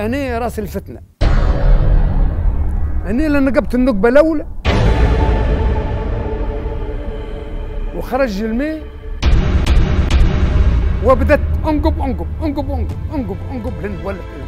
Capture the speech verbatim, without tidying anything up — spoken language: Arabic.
أنا راس الفتنة، أنا اللي نقبت النقبة الأولى وخرج الماء وبدت أنقب أنقب أنقب أنقب أنقب أنقب لين ولت